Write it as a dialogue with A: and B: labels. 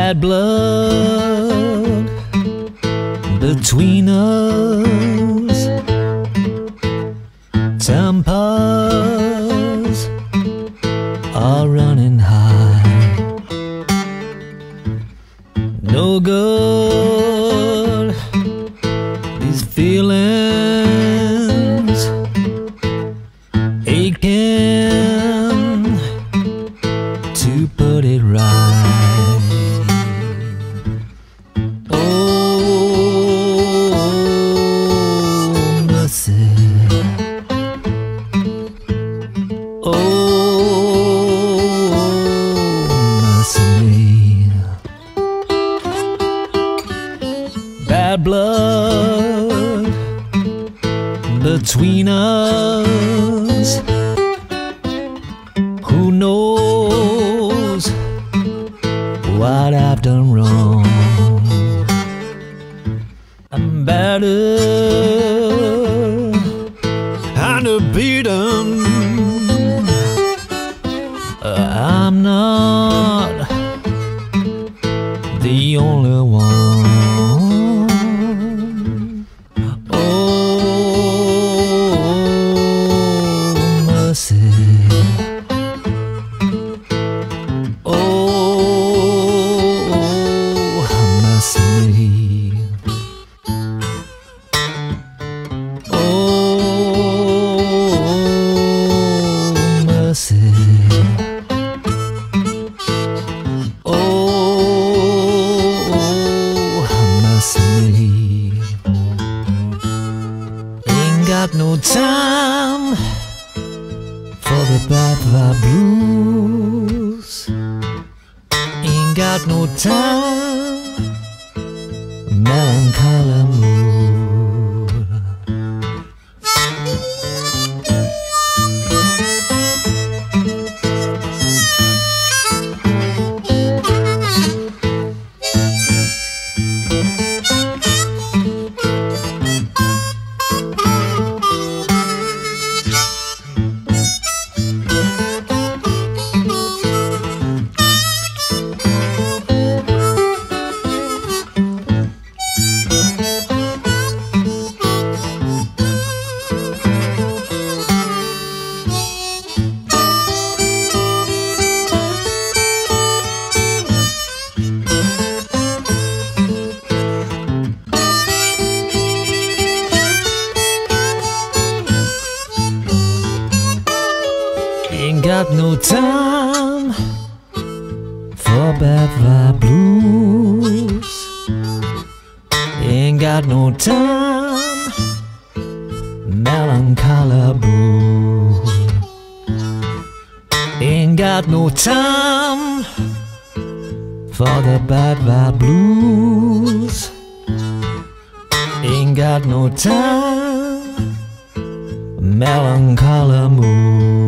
A: bad blood between us. Tempers are running high. No good, these feelings aching to put it right. Oh, mercy. Oh, mercy. Bad blood between us. Who knows what I've done wrong? I'm battered and beaten. I'm not the only one. Oh, mercy. Oh, mercy. Oh, mercy. Ain't got no time for the bad vibe blues. Ain't got no time, melancholy mood. Ain't got no time for bad vibe blues. Ain't got no time, melancholy blues. Ain't got no time for the bad vibe blues. Ain't got no time, melancholy mood.